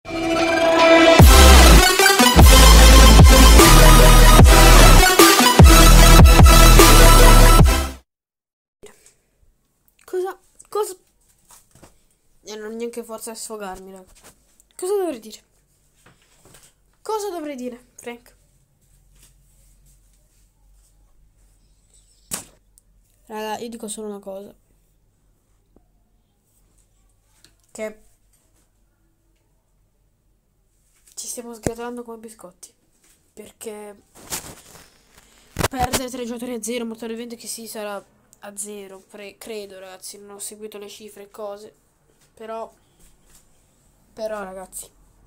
Cosa? E non ho neanche forza a sfogarmi, raga. Cosa dovrei dire? Cosa dovrei dire, Frank? Raga, io dico solo una cosa. Che ci stiamo sgratolando come biscotti. Perché perdere 3 giocatori a 0, molto probabilmente che sì, sarà a 0. Credo, ragazzi, non ho seguito le cifre e cose. Però ragazzi,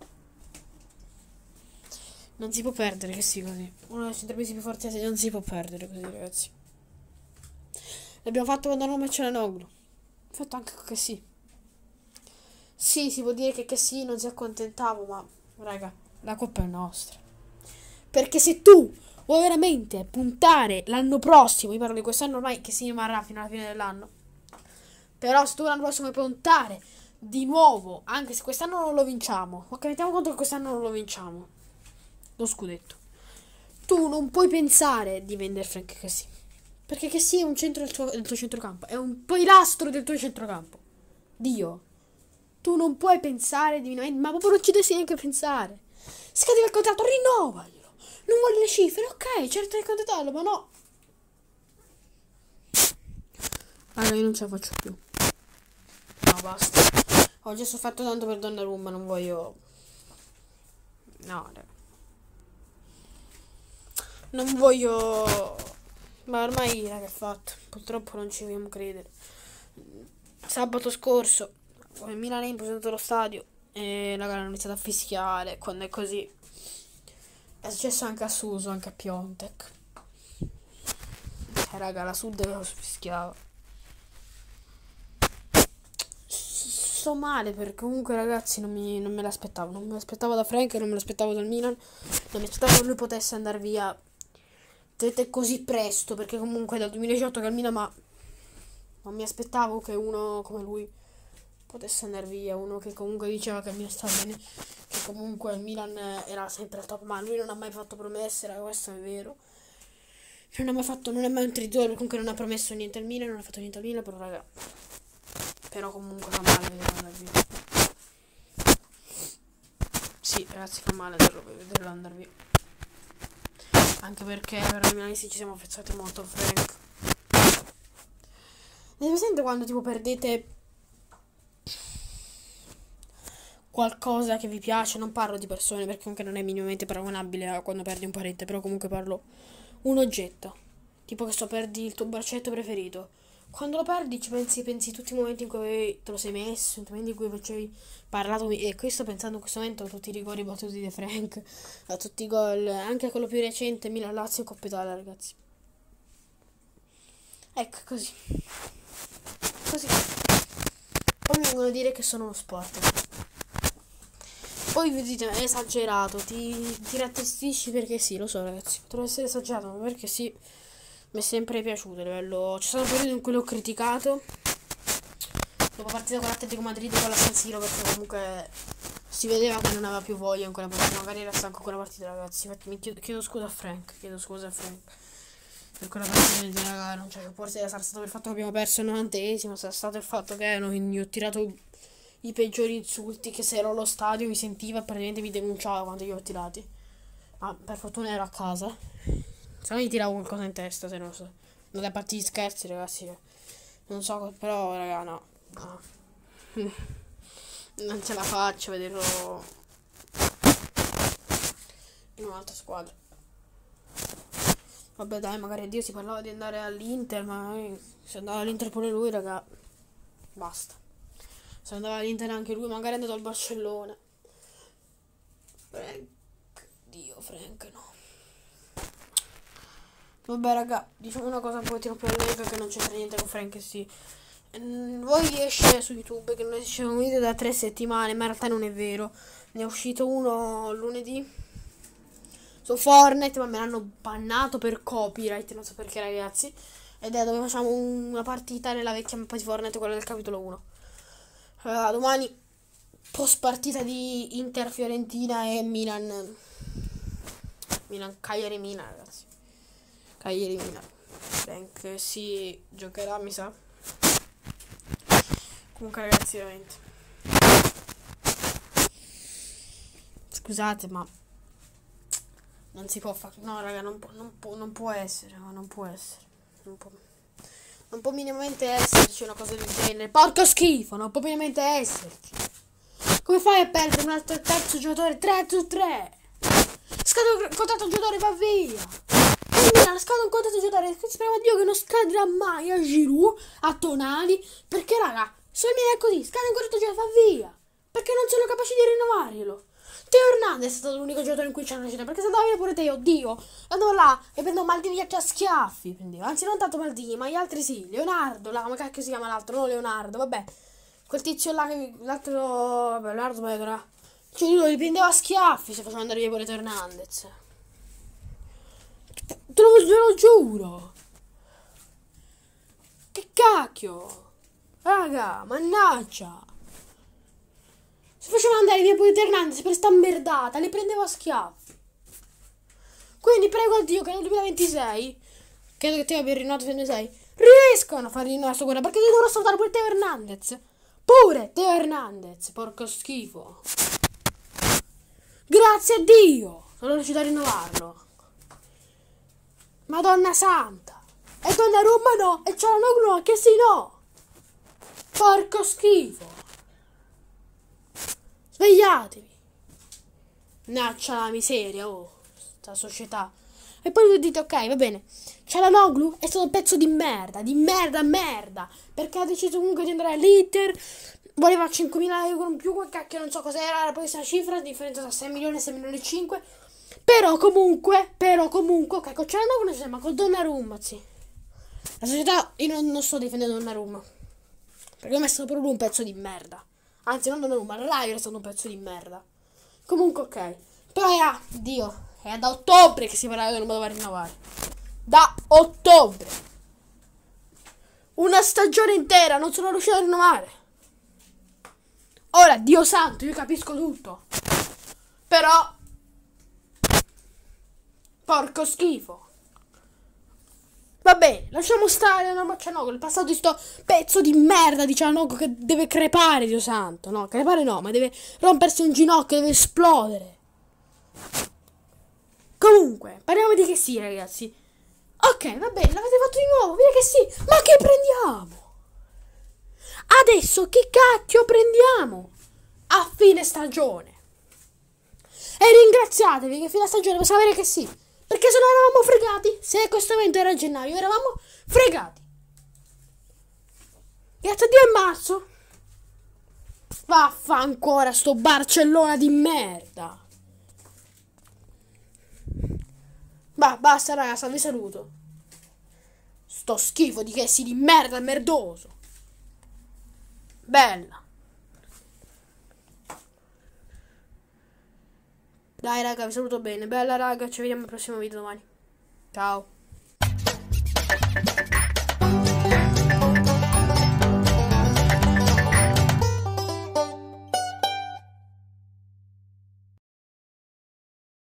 non si può perdere che sì così. Uno dei centropesi più forti non si può perdere così, ragazzi. L'abbiamo fatto quando non c'era Noglu. Fatto anche che sì. Sì, si può dire che sì, non si accontentavo, ma raga, la coppa è nostra. Perché se tu vuoi veramente puntare l'anno prossimo, io parlo di quest'anno ormai che si rimarrà fino alla fine dell'anno. Però se tu l'anno prossimo vuoi puntare di nuovo, anche se quest'anno non lo vinciamo, ok, mettiamo conto che quest'anno non lo vinciamo, lo scudetto, tu non puoi pensare di vendere Frank Kessie. Perché Kessie è un centro del tuo centrocampo, è un pilastro del tuo centrocampo. Dio, tu non puoi pensare di vendere, ma proprio non ci devi neanche pensare. Scadeva il contratto, rinnovaglielo. Non vuole le cifre, ok, certo di contrattarlo, ma no. Allora io non ce la faccio più. No, basta. Ho già sofferto tanto per Donnarumma, non voglio. No, non voglio. Ma ormai, raga, è fatto. Purtroppo non ci vogliamo credere. Sabato scorso, come Milan è impostato lo stadio e la gara hanno iniziato a fischiare. Quando è così, è successo anche a Suso, anche a Piontek. Raga, la Sud fischiava. Sto male perché comunque, ragazzi, non me l'aspettavo. Non me l'aspettavo da Frank, non me l'aspettavo dal Milan. Non mi aspettavo che lui potesse andare via così presto, perché comunque è dal 2018 che al Milan, ma non mi aspettavo che uno come lui potesse andare via, uno che comunque diceva che il Milan sta bene, che comunque il Milan era sempre al top, ma lui non ha mai fatto promesse, questo è vero. Non è mai un traditore, comunque non ha promesso niente al Milan, non ha fatto niente al Milan, però raga, però comunque fa male vederlo andare via. Sì, ragazzi, fa male vederlo andare via. Anche perché per noi milanisti ci siamo affezzati molto a Frank. Ne presente quando tipo perdete qualcosa che vi piace? Non parlo di persone perché comunque non è minimamente paragonabile a quando perdi un parente, però comunque parlo un oggetto. Tipo che perdi il tuo braccetto preferito. Quando lo perdi ci pensi tutti i momenti in cui te lo sei messo, tutti i momenti in cui facevi parlato. E qui sto pensando in questo momento a tutti i rigori battuti di Frank, a tutti i gol, anche a quello più recente, Milan-Lazio e Coppa Italia, ragazzi. Ecco, così. Così. Poi mi vengono a dire che sono uno sport. Poi vi dite, è esagerato, ti rattestisci perché sì, lo so ragazzi, potrebbe essere esagerato, ma perché sì, mi è sempre piaciuto a livello. Ci sono periodi in cui l'ho criticato, dopo partita con l'Atletico Madrid con la San Siro, perché comunque si vedeva che non aveva più voglia in quella partita, magari era stanco quella partita ragazzi, infatti chiedo scusa a Frank, per quella partita della gara, cioè forse sarà stato per il fatto che abbiamo perso il 90esimo, sarà stato il fatto che gli ho tirato i peggiori insulti, che se ero allo stadio mi sentiva e praticamente mi denunciava quando io ho tirati. Ma per fortuna ero a casa. Se no gli tiravo qualcosa in testa, se non lo so. Non da parte di scherzi, ragazzi. Non so, però, raga, no. Non ce la faccio a vederlo in un'altra squadra. Vabbè dai, magari Dio si parlava di andare all'Inter, ma se andava all'Inter pure lui, raga, basta. Se andava all'Inter anche lui, magari è andato al Barcellona. Frank, no. Vabbè, raga, diciamo una cosa un po' più allegro che non c'entra niente con Frank, sì. Voi esce su YouTube che non esce un video da 3 settimane, ma in realtà non è vero. Ne è uscito uno lunedì su Fortnite, ma me l'hanno bannato per copyright, non so perché ragazzi. Ed è dove facciamo una partita nella vecchia mappa di Fortnite, quella del capitolo 1. Domani post partita di Inter Fiorentina e Cagliari Milan, ragazzi. Cagliari Milan. Benché si giocherà, mi sa. Comunque, ragazzi, veramente. Scusate, ma non si può fare. No, raga, non può essere. No, non può essere. Non può minimamente esserci una cosa del genere. Porco schifo, non può minimamente esserci. Come fai a perdere un altro terzo giocatore 3-3? Scade un contratto giocatore, va via. Scade un contratto giocatore. Speriamo a Dio che non scadrà mai a Giroud, a Tonali. Perché, raga, se mi è così, scade un contratto giocatore, va via. Perché non sono capaci di rinnovarglielo. Teo Hernandez è stato l'unico giocatore in cui c'hanno riuscito. Perché se andava via pure Teo, Dio, andavo là e prendevo Maldini a schiaffi. Prendevo. Anzi, non tanto Maldini, ma gli altri sì. Leonardo, là, come cacchio si chiama l'altro? No, Leonardo, vabbè. Quel tizio là, l'altro, vabbè, Leonardo Medora. Cioè, lui li prendeva a schiaffi se faceva andare via pure Teo Hernandez. Te lo giuro. Che cacchio. Raga, mannaggia. Se facevano andare via pure Hernandez per sta merdata, li prendevo a schiaffi. Quindi prego a Dio che nel 2026, credo che te abbia rinnovato nel 2026, riescono a far rinnovare sto guarda, perché devono salutare pure Teo Hernandez. Pure Teo Hernandez, porco schifo. Grazie a Dio, sono riuscito a rinnovarlo. Madonna santa. E Donnarumma no, e Çalhanoğlu no, che sì no. Porco schifo. Svegliatevi. Naccia la miseria, oh, sta società. E poi voi dite, ok, va bene, Çalhanoğlu è stato un pezzo di merda, merda, perché ha deciso comunque di andare all'Inter, voleva 5.000 euro in più, quel cacchio, non so cos'era, poi questa cifra, differenza tra 6 milioni e 6 milioni e 5, però comunque, ok, con Çalhanoğlu non c'è, ma con Donnarumma, sì. La società, io non sto difendendo Donnarumma, perché ho messo proprio un pezzo di merda. Anzi, non Donnarumma, Raio è stato un pezzo di merda. Comunque, ok. Poi, Dio, è da ottobre che si parla che non doveva rinnovare. Da ottobre. Una stagione intera, non sono riuscito a rinnovare. Ora, Dio santo, io capisco tutto. Però, porco schifo. Va bene, lasciamo stare Çalhanoğlu, il passato di sto pezzo di merda di Çalhanoğlu che deve crepare, Dio santo. No, crepare no, ma deve rompersi un ginocchio, deve esplodere. Comunque, parliamo di che sì, ragazzi. Ok, va bene, l'avete fatto di nuovo, vedi che sì. Ma che prendiamo? Adesso che cacchio prendiamo? A fine stagione. E ringraziatevi che a fine stagione possiamo avere che sì. Perché se no eravamo fregati. Se questo evento era a gennaio, eravamo fregati. Grazie a Dio è marzo. Vaffa ancora sto Barcellona di merda. Basta ragazzi, vi saluto. Sto schifo di che si di merda merdoso. Bella. Dai raga, vi saluto bene. Bella raga, ci vediamo al prossimo video domani. Ciao.